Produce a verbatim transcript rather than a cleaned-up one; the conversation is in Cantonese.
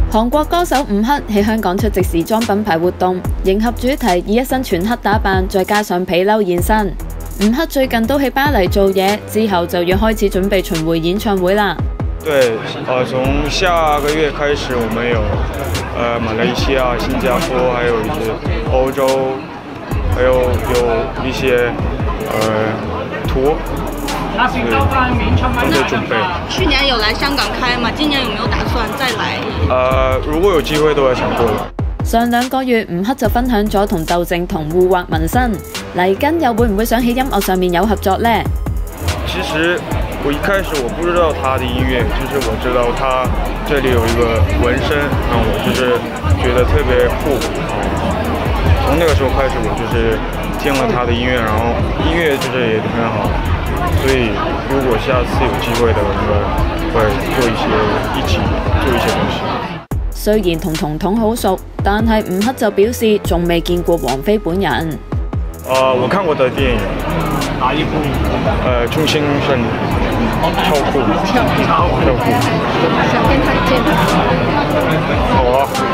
韓國歌手吳克喺香港出席時裝品牌活動，迎合主題，以一身全黑打扮，再加上皮褸現身。吳克最近都喺巴黎做嘢，之後就要開始準備巡迴演唱會啦。 對，呃，從下個月開始，我們有呃馬來西亞、新加坡，還有一些歐洲，還有有一些呃圖。都在準備。 去年有來香港開嘛？今年有沒有打算再來？ 呃，如果有機會都有想過。 上兩個月，吳克就分享咗同竇靖童互畫紋身，嚟緊又會唔會想喺音樂上面有合作呢？ 其實我一開始我不知道他的音樂，就是我知道他這裡有一個紋身，然後我就是覺得特別酷。從那個時候開始，我就是聽了他的音樂，然後音樂就是也很好。所以如果下次有機會的，我們會做一些一起做一些東西。 雖然同彤彤好熟，但係吳克就表示仲未見過王菲本人。 呃，我看過的電影，哪一部？呃，《重慶森林》，超酷，超酷，超酷。 想跟他見面。 好啊。